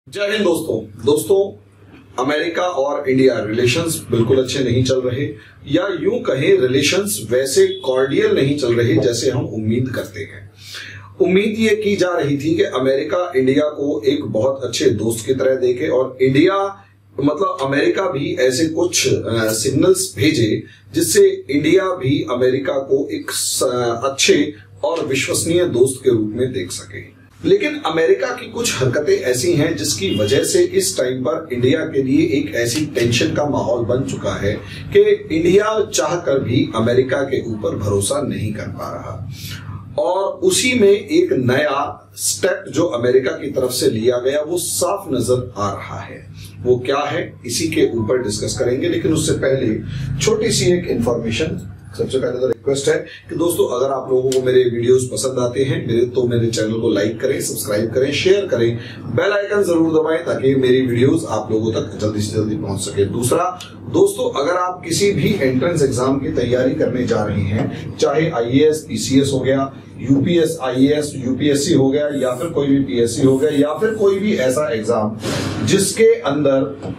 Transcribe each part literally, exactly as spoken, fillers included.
जय हिंद दोस्तों दोस्तों अमेरिका और इंडिया रिलेशंस बिल्कुल अच्छे नहीं चल रहे, या यूं कहें रिलेशंस वैसे कॉर्डियल नहीं चल रहे जैसे हम उम्मीद करते हैं। उम्मीद ये की जा रही थी कि अमेरिका इंडिया को एक बहुत अच्छे दोस्त की तरह देखे और इंडिया मतलब अमेरिका भी ऐसे कुछ सिग्नल्स भेजे जिससे इंडिया भी अमेरिका को एक अच्छे और विश्वसनीय दोस्त के रूप में देख सके। लेकिन अमेरिका की कुछ हरकतें ऐसी हैं जिसकी वजह से इस टाइम पर इंडिया के लिए एक ऐसी टेंशन का माहौल बन चुका है कि इंडिया चाहकर भी अमेरिका के ऊपर भरोसा नहीं कर पा रहा। और उसी में एक नया स्टेप जो अमेरिका की तरफ से लिया गया वो साफ नजर आ रहा है। वो क्या है, इसी के ऊपर डिस्कस करेंगे। लेकिन उससे पहले छोटी सी एक इंफॉर्मेशन। सबसे पहले तो रिक्वेस्ट है कि दोस्तों अगर आप लोगों को मेरे वीडियोस पसंद आते हैं मेरे तो मेरे चैनल को लाइक करें, सब्सक्राइब करें, शेयर करें, बेल आइकन जरूर दबाएं ताकि मेरी वीडियोस आप लोगों तक जल्दी से जल्दी पहुंच सके। दूसरा दोस्तों, अगर आप किसी भी एंट्रेंस एग्जाम की तैयारी करने जा रहे हैं, चाहे आईएएस पीसीएस हो गया, यूपीएस आईएएस यूपीएससी हो गया, या फिर कोई भी पीएससी हो गया, या फिर कोई भी ऐसा एग्जाम जिसके अंदर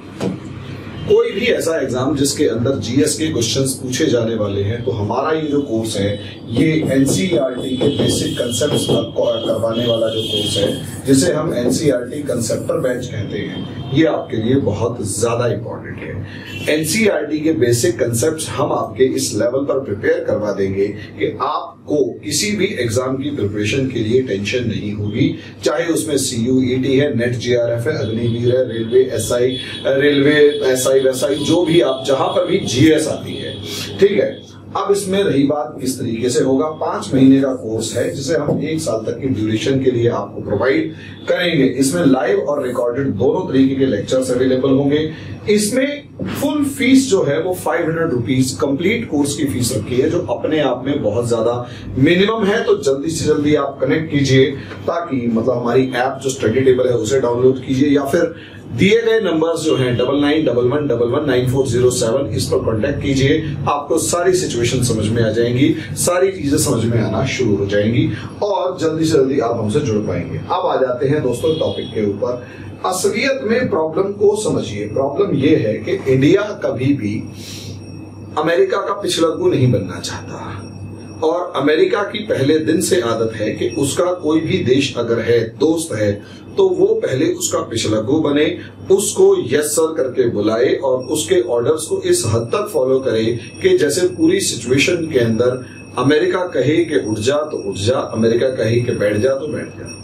कोई भी ऐसा एग्जाम जिसके अंदर जीएस के क्वेश्चंस पूछे जाने वाले हैं, तो हमारा ये जो कोर्स है ये एनसीईआरटी के बेसिक कंसेप्ट्स करवाने वाला जो कोर्स है जिसे हम एनसीईआरटी कंसेप्टर बैच कहते हैं, ये आपके लिए बहुत ज्यादा इंपॉर्टेंट है। एनसीईआरटी के बेसिक कंसेप्ट्स हम आपके इस लेवल पर प्रिपेयर करवा देंगे कि आपको किसी भी एग्जाम की प्रिपरेशन के लिए टेंशन नहीं होगी, चाहे उसमें सीयूईटी है, नेट जीआरएफ है, अग्निवीर है, रेलवे एसआई रेलवे एसआई वैसाई जो भी आप जहां पर भी जीएस आती है, ठीक है। अब इसमें रही बात किस तरीके से होगा, पांच महीने का कोर्स है जिसे हम एक साल तक की ड्यूरेशन के लिए आपको प्रोवाइड करेंगे। इसमें लाइव और रिकॉर्डेड दोनों तरीके के लेक्चर्स अवेलेबल होंगे। इसमें फुल फीस जो है वो five hundred rupees complete course की फीस रखी है, जो अपने आप में बहुत ज्यादा मिनिमम है। तो जल्दी से जल्दी आप कनेक्ट कीजिए ताकि मतलब हमारी ऐप जो स्टडी टेबल है उसे डाउनलोड कीजिए, या फिर दिए गए नंबर्स जो हैं double nine double one double one nine four zero seven, इस पर कांटेक्ट कीजिए। आपको सारी सिचुएशन समझ में आ जाएंगी, सारी चीजें समझ में आना शुरू हो जाएंगी और जल्दी से जल्दी आप हमसे जुड़ पाएंगे। अब आ जाते हैं दोस्तों टॉपिक के ऊपर। असलियत में प्रॉब्लम को समझिए। प्रॉब्लम यह है कि इंडिया कभी भी अमेरिका का पिछलग्गू नहीं बनना चाहता, और अमेरिका की पहले दिन से आदत है कि उसका कोई भी देश अगर है, दोस्त है, तो वो पहले उसका पिछलग्गू बने, उसको यस सर करके बुलाए और उसके ऑर्डर्स को इस हद तक फॉलो करे कि जैसे पूरी सिचुएशन के अंदर अमेरिका कहे कि उठ जा तो उठ जा, अमेरिका कहे कि बैठ जा तो बैठ जा।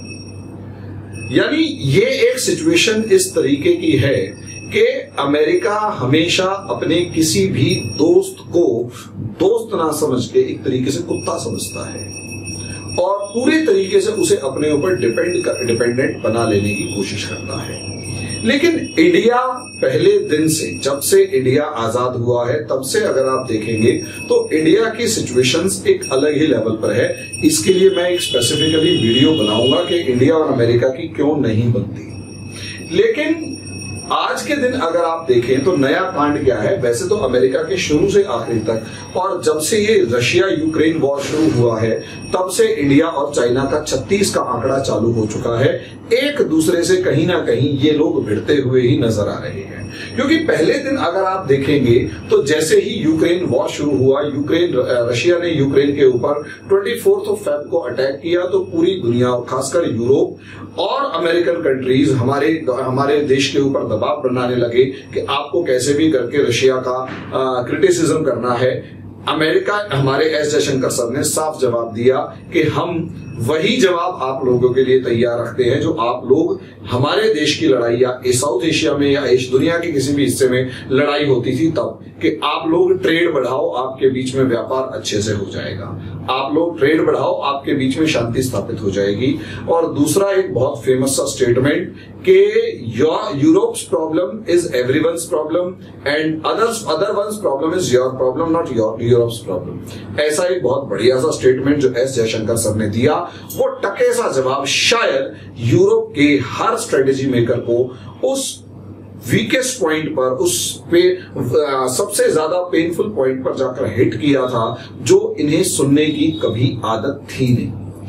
यानी ये एक सिचुएशन इस तरीके की है कि अमेरिका हमेशा अपने किसी भी दोस्त को दोस्त ना समझ के एक तरीके से कुत्ता समझता है और पूरे तरीके से उसे अपने ऊपर डिपेंड डिपेंडेंट बना लेने की कोशिश करता है। लेकिन इंडिया पहले दिन से, जब से इंडिया आजाद हुआ है तब से अगर आप देखेंगे तो इंडिया की सिचुएशंस एक अलग ही लेवल पर है। इसके लिए मैं एक स्पेसिफिकली वीडियो बनाऊंगा कि इंडिया और अमेरिका की क्यों नहीं बनती। लेकिन आज के दिन अगर आप देखें तो नया कांड क्या है, वैसे तो अमेरिका के शुरू से आखिरी तक, और जब से ये रशिया यूक्रेन वॉर शुरू हुआ है तब से इंडिया और चाइना का छत्तीस का आंकड़ा चालू हो चुका है। एक दूसरे से कहीं ना कहीं ये लोग भिड़ते हुए ही नजर आ रहे हैं। क्योंकि पहले दिन अगर आप देखेंगे तो जैसे ही यूक्रेन वॉर शुरू हुआ, यूक्रेन रशिया ने यूक्रेन के ऊपर चौबीस ऑफ फेब को अटैक किया, तो पूरी दुनिया खासकर यूरोप और अमेरिकन कंट्रीज हमारे हमारे देश के ऊपर दबाव बनाने लगे कि आपको कैसे भी करके रशिया का क्रिटिसिज्म करना है। अमेरिका, हमारे एस जयशंकर सर ने साफ जवाब दिया कि हम वही जवाब आप लोगों के लिए तैयार रखते हैं जो आप लोग हमारे देश की लड़ाई या साउथ एशिया में या दुनिया के किसी भी हिस्से में लड़ाई होती थी तब, कि आप लोग ट्रेड बढ़ाओ, आपके बीच में व्यापार अच्छे से हो जाएगा, आप लोग ट्रेड बढ़ाओ, आपके बीच में शांति स्थापित हो जाएगी। और दूसरा एक बहुत फेमस सा स्टेटमेंट कि Europe's problem is everyone's problem and others other ones problem is your problem, not your Europe's problem. ऐसा एक बहुत बढ़िया सा स्टेटमेंट जो एस जयशंकर सर ने दिया, वो टके सा जवाब शायद यूरोप के हर स्ट्रेटेजी मेकर को उस वीकेस्ट पॉइंट पर, उस पे सबसे ज्यादा पेनफुल पॉइंट पर जाकर हिट किया था जो इन्हें सुनने की कभी आदत थी नहीं।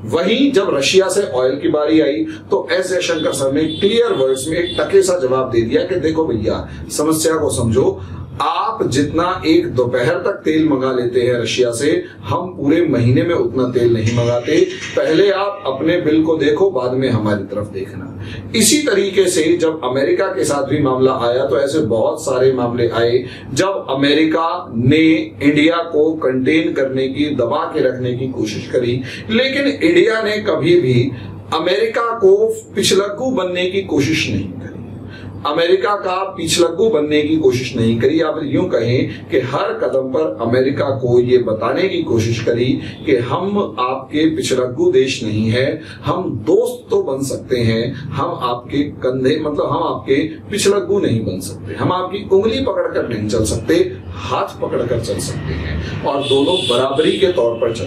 वहीं जब रशिया से ऑयल की बारी आई तो एस जयशंकर सर ने क्लियर वर्ड्स में एक टके सा जवाब दे दिया कि देखो भैया, समस्या को समझो, आप जितना एक दोपहर तक तेल मंगा लेते हैं रशिया से, हम पूरे महीने में उतना तेल नहीं मंगाते। पहले आप अपने बिल को देखो, बाद में हमारी तरफ देखना। इसी तरीके से जब अमेरिका के साथ भी मामला आया तो ऐसे बहुत सारे मामले आए जब अमेरिका ने इंडिया को कंटेन करने की, दबा के रखने की कोशिश करी, लेकिन इंडिया ने कभी भी अमेरिका को पिछलग्गू बनने की कोशिश नहीं करी, अमेरिका का पिछलग्गू बनने की कोशिश नहीं करी। या फिर यूं कहें कि हर कदम पर अमेरिका को ये बताने की कोशिश करी कि हम आपके पिछलग्गू देश नहीं है, हम दोस्त तो बन सकते हैं, हम आपके कंधे मतलब हम आपके पिछलग्गू नहीं बन सकते, हम आपकी उंगली पकड़कर नहीं चल सकते, हाथ पकड़कर चल सकते हैं और दोनों बराबरी के तौर पर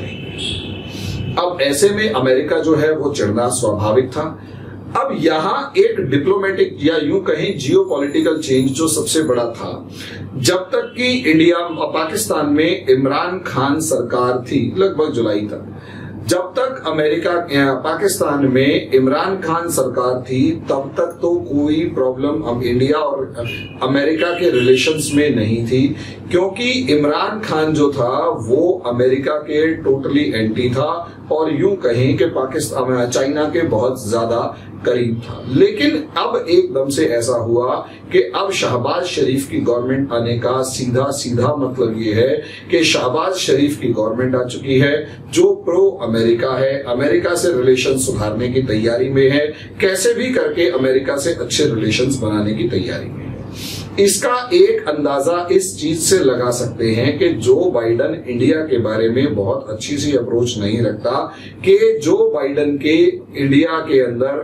चलेंगे। अब ऐसे में अमेरिका जो है वो चिढ़ना स्वाभाविक था। अब यहां एक डिप्लोमेटिक या यूं कहें जियोपॉलिटिकल चेंज जो सबसे बड़ा था, जब तक कि इंडिया पाकिस्तान में इमरान खान सरकार थी, लगभग जुलाई तक, जब तक अमेरिका पाकिस्तान में इमरान खान सरकार थी, तब तक तो कोई प्रॉब्लम अब इंडिया और अमेरिका के रिलेशंस में नहीं थी, क्योंकि इमरान खान जो था वो अमेरिका के टोटली एंटी था और यूं कहें कि पाकिस्तान चाइना के बहुत ज्यादा करीब था। लेकिन अब एकदम से ऐसा हुआ कि अब शहबाज शरीफ की गवर्नमेंट आने का सीधा सीधा मतलब ये है कि शहबाज शरीफ की गवर्नमेंट आ चुकी है जो प्रो अमेरिका है, अमेरिका से रिलेशन सुधारने की तैयारी में है, कैसे भी करके अमेरिका से अच्छे रिलेशंस बनाने की तैयारी में है। इसका एक अंदाजा इस चीज से लगा सकते हैं कि जो बाइडन इंडिया के बारे में बहुत अच्छी सी अप्रोच नहीं रखता, कि जो बाइडन के इंडिया के अंदर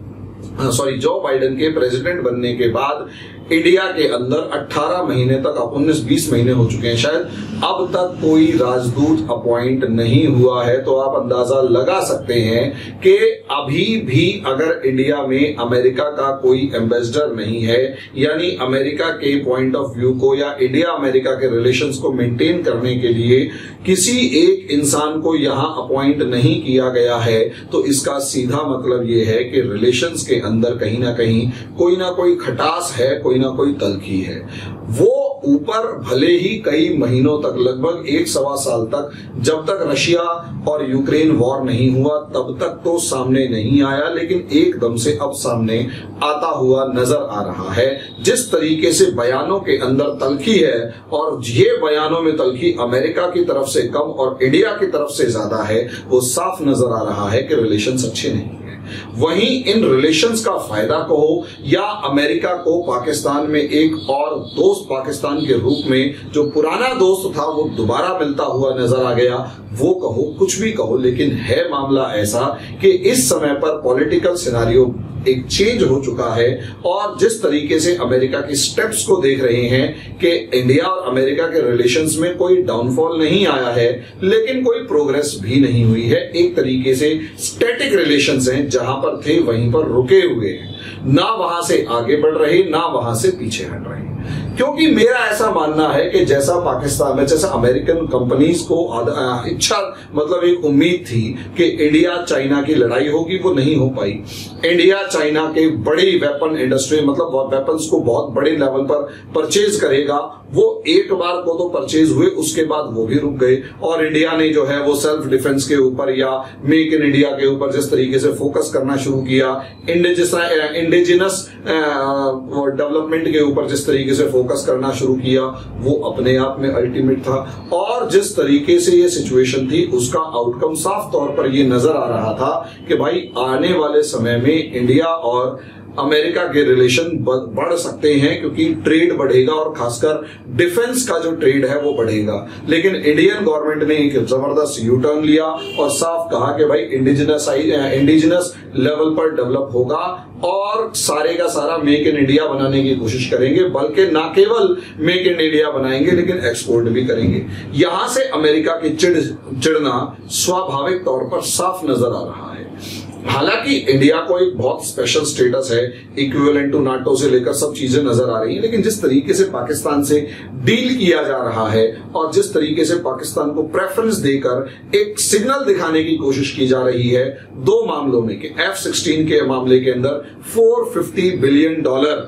सॉरी जो बाइडन के प्रेसिडेंट बनने के बाद इंडिया के अंदर अठारह महीने तक, अब उन्नीस बीस महीने हो चुके हैं शायद, अब तक कोई राजदूत अपॉइंट नहीं हुआ है। तो आप अंदाजा लगा सकते हैं कि अभी भी अगर इंडिया में अमेरिका का कोई एम्बेसडर नहीं है, यानी अमेरिका के पॉइंट ऑफ व्यू को या इंडिया अमेरिका के रिलेशंस को मेंटेन करने के लिए किसी एक इंसान को यहां अपॉइंट नहीं किया गया है, तो इसका सीधा मतलब यह है कि रिलेशंस के अंदर कहीं ना कहीं कोई ना कोई खटास है, कोई ना कोई तलखी है। वो ऊपर भले ही कई महीनों तक, लगभग एक सवा साल तक, जब तक रशिया और यूक्रेन वॉर नहीं हुआ तब तक तो सामने नहीं आया, लेकिन एकदम से अब सामने आता हुआ नजर आ रहा है। जिस तरीके से बयानों के अंदर तलखी है और ये बयानों में तलखी अमेरिका की तरफ से कम और इंडिया की तरफ से ज्यादा है, वो साफ नजर आ रहा है कि रिलेशंस अच्छे नहीं है। वहीं इन रिलेशंस का फायदा कहो या अमेरिका को पाकिस्तान में एक और दोस्त पाकिस्तान के रूप में जो पुराना दोस्त था वो दोबारा मिलता हुआ नजर आ गया, वो कहो, कुछ भी कहो, लेकिन है मामला ऐसा कि इस समय पर पॉलिटिकल सिनारियो एक चेंज हो चुका है और जिस तरीके से अमेरिका की स्टेप्स को देख रहे हैं कि इंडिया और अमेरिका के रिलेशंस में कोई डाउनफॉल नहीं आया है, लेकिन कोई प्रोग्रेस भी नहीं हुई है। एक तरीके से स्टैटिक रिलेशंस हैं, जहां पर थे वहीं पर रुके हुए हैं, ना वहां से आगे बढ़ रहे, ना वहां से पीछे हट रहे। क्योंकि मेरा ऐसा मानना है कि जैसा पाकिस्तान में, जैसा अमेरिकन कंपनीज को इच्छा मतलब एक उम्मीद थी कि इंडिया चाइना की लड़ाई होगी, वो नहीं हो पाई। इंडिया चाइना के बड़ी वेपन इंडस्ट्री मतलब वेपन्स को बहुत बड़े लेवल पर परचेज करेगा, वो एक बार को तो परचेज हुए, उसके बाद वो भी रुक गए और इंडिया ने जो है वो सेल्फ डिफेंस के ऊपर या मेक इन इंडिया के ऊपर जिस तरीके से फोकस करना शुरू किया, इंडिजिनस डेवलपमेंट के ऊपर जिस तरीके से फोकस करना शुरू किया, वो अपने आप में अल्टीमेट था। और जिस तरीके से ये सिचुएशन थी उसका आउटकम साफ तौर पर ये नजर आ रहा था कि भाई आने वाले समय में इंडिया और अमेरिका के रिलेशन बढ़ सकते हैं, क्योंकि ट्रेड बढ़ेगा और खासकर डिफेंस का जो ट्रेड है वो बढ़ेगा। लेकिन इंडियन गवर्नमेंट ने एक जबरदस्त यू टर्न लिया और साफ कहा कि भाई इंडिजिनस इंडिजिनस लेवल पर डेवलप होगा और सारे का सारा मेक इन इंडिया बनाने की कोशिश करेंगे, बल्कि ना केवल मेक इन इंडिया बनाएंगे लेकिन एक्सपोर्ट भी करेंगे। यहां से अमेरिका की चिड़ चिड़ना स्वाभाविक तौर पर साफ नजर आ रहा है। हालांकि इंडिया को एक बहुत स्पेशल स्टेटस है, इक्विवेलेंट टू नाटो से लेकर सब चीजें नजर आ रही हैं, लेकिन जिस तरीके से पाकिस्तान से डील किया जा रहा है और जिस तरीके से पाकिस्तान को प्रेफरेंस देकर एक सिग्नल दिखाने की कोशिश की जा रही है दो मामलों में कि एफ सिक्सटीन के मामले के अंदर चार सौ पचास बिलियन डॉलर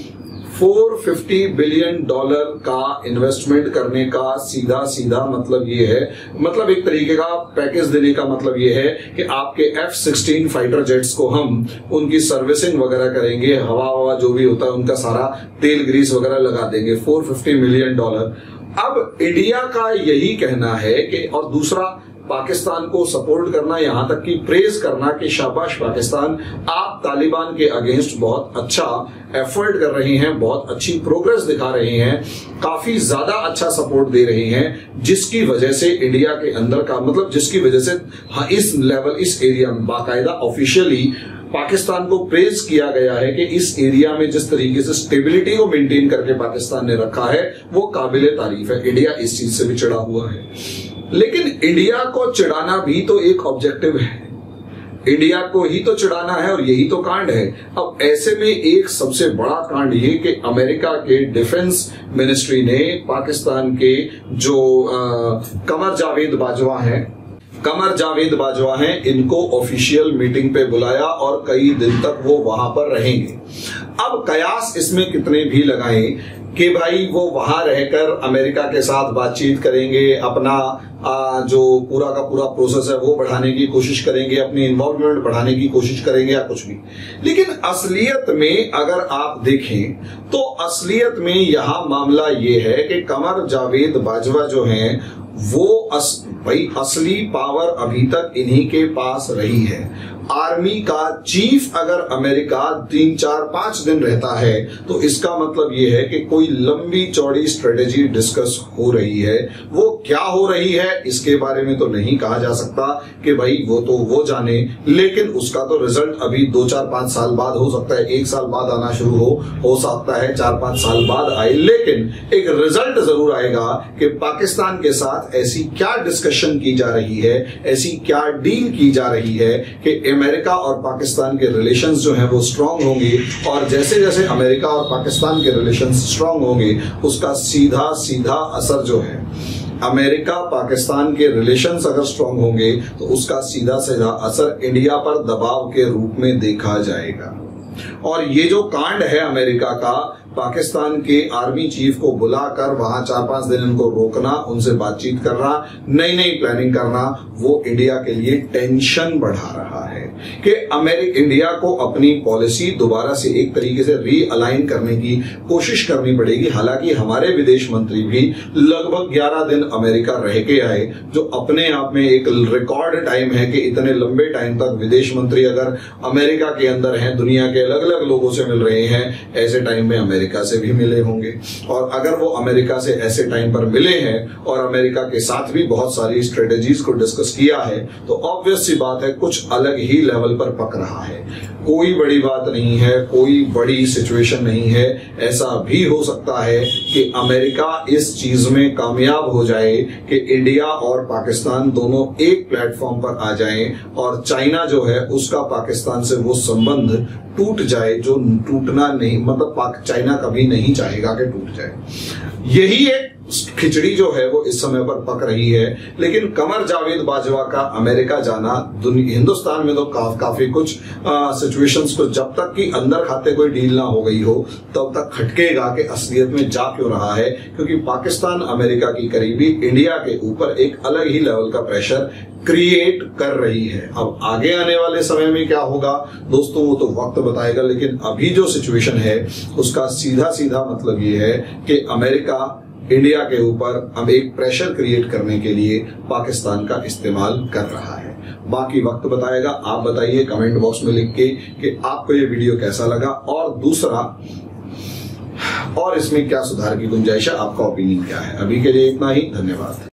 चार सौ पचास बिलियन डॉलर का इन्वेस्टमेंट करने का सीधा सीधा मतलब ये है, मतलब एक तरीके का पैकेज देने का मतलब ये है कि आपके एफ सिक्सटीन फाइटर जेट्स को हम उनकी सर्विसिंग वगैरह करेंगे, हवा हवा जो भी होता है उनका सारा तेल ग्रीस वगैरह लगा देंगे। चार सौ पचास मिलियन डॉलर। अब इंडिया का यही कहना है कि, और दूसरा पाकिस्तान को सपोर्ट करना, यहां तक कि प्रेज करना कि शाबाश पाकिस्तान, आप तालिबान के अगेंस्ट बहुत अच्छा एफर्ट कर रहे हैं, बहुत अच्छी प्रोग्रेस दिखा रहे हैं, काफी ज्यादा अच्छा सपोर्ट दे रहे हैं, जिसकी वजह से इंडिया के अंदर का मतलब जिसकी वजह से हाँ, इस लेवल इस एरिया में बाकायदा ऑफिशियली पाकिस्तान को प्रेज किया गया है कि इस एरिया में जिस तरीके से स्टेबिलिटी को मेंटेन करके पाकिस्तान ने रखा है वो काबिले तारीफ है। इंडिया इस चीज से भी चिढ़ा हुआ है, लेकिन इंडिया को चिढ़ाना भी तो एक ऑब्जेक्टिव है, इंडिया को ही तो चिढ़ाना है और यही तो कांड है। अब ऐसे में एक सबसे बड़ा कांड ये कि अमेरिका के डिफेंस मिनिस्ट्री ने पाकिस्तान के जो आ, कमर जावेद बाजवा हैं कमर जावेद बाजवा हैं इनको ऑफिशियल मीटिंग पे बुलाया और कई दिन तक वो वहां पर रहेंगे। अब कयास इसमें कितने भी लगाएं कि भाई वो वहां रहकर अमेरिका के साथ बातचीत करेंगे, अपना आ, जो पूरा का पूरा प्रोसेस है वो बढ़ाने की कोशिश करेंगे, अपनी इन्वॉल्वमेंट बढ़ाने की कोशिश करेंगे या कुछ भी, लेकिन असलियत में अगर आप देखें तो असलियत में यहां मामला ये है कि कमर जावेद बाजवा जो हैं वो अस, भाई असली पावर अभी तक इन्हीं के पास रही है। आर्मी का चीफ अगर अमेरिका तीन चार पांच दिन रहता है तो इसका मतलब यह है कि कोई लंबी चौड़ी स्ट्रेटेजी डिस्कस हो रही है। वो क्या हो रही है इसके बारे में तो नहीं कहा जा सकता कि भाई वो तो वो जाने, लेकिन उसका तो रिजल्ट अभी दो चार पांच साल बाद हो सकता है, एक साल बाद आना शुरू हो हो सकता है चार पांच साल बाद आए, लेकिन एक रिजल्ट जरूर आएगा कि पाकिस्तान के साथ ऐसी क्या डिस्कशन की जा रही है, ऐसी क्या डील की जा रही है कि अमेरिका और पाकिस्तान के रिलेशंस जो हैं वो स्ट्रांग होंगे, और जैसे जैसे अमेरिका और पाकिस्तान के रिलेशंस स्ट्रांग होंगे उसका सीधा सीधा असर जो है, अमेरिका पाकिस्तान के रिलेशंस अगर स्ट्रांग होंगे तो उसका सीधा सीधा असर इंडिया पर दबाव के रूप में देखा जाएगा। और ये जो कांड है अमेरिका का, पाकिस्तान के आर्मी चीफ को बुलाकर वहां चार पांच दिन उनको रोकना, उनसे बातचीत करना, नई नई प्लानिंग करना, वो इंडिया के लिए टेंशन बढ़ा रहा है कि अमेरिका इंडिया को अपनी पॉलिसी दोबारा से एक तरीके से रीअलाइन करने की कोशिश करनी पड़ेगी। हालांकि हमारे विदेश मंत्री भी लगभग ग्यारह दिन अमेरिका रह के आए, जो अपने आप में एक रिकॉर्ड टाइम है कि इतने लंबे टाइम तक विदेश मंत्री अगर अमेरिका के अंदर हैं, दुनिया के अलग अलग लोगों से मिल रहे हैं, ऐसे टाइम में अमेरिका से भी मिले होंगे। और अगर वो अमेरिका से ऐसे टाइम पर मिले हैं और अमेरिका के साथ भी बहुत सारी स्ट्रेटेजीज को डिस्कस किया है तो ऑब्वियस सी बात है कुछ अलग ही लेवल पर पक रहा है। कोई बड़ी बात नहीं है, कोई बड़ी सिचुएशन नहीं है। ऐसा भी हो सकता है कि अमेरिका इस चीज में कामयाब हो जाए कि इंडिया और पाकिस्तान दोनों एक प्लेटफॉर्म पर आ जाएं और चाइना जो है उसका पाकिस्तान से वो संबंध टूट जाए जो टूटना नहीं, मतलब चाइना कभी नहीं चाहेगा कि टूट जाए। यही एक खिचड़ी जो है वो इस समय पर पक रही है। लेकिन कमर जावेद बाजवा का अमेरिका जाना हिंदुस्तान में तो का, काफी कुछ सिचुएशंस को, जब तक कि अंदर खाते कोई डील ना हो गई हो तब तक खटकेगा कि असलियत में जा क्यों रहा है, क्योंकि पाकिस्तान अमेरिका की करीबी इंडिया के ऊपर एक अलग ही लेवल का प्रेशर क्रिएट कर रही है। अब आगे आने वाले समय में क्या होगा दोस्तों वो तो वक्त बताएगा, लेकिन अभी जो सिचुएशन है उसका सीधा सीधा मतलब ये है कि अमेरिका इंडिया के ऊपर अब एक प्रेशर क्रिएट करने के लिए पाकिस्तान का इस्तेमाल कर रहा है। बाकी वक्त बताएगा। आप बताइए कमेंट बॉक्स में लिख के कि आपको ये वीडियो कैसा लगा, और दूसरा और इसमें क्या सुधार की गुंजाइश है, आपका ओपिनियन क्या है। अभी के लिए इतना ही, धन्यवाद।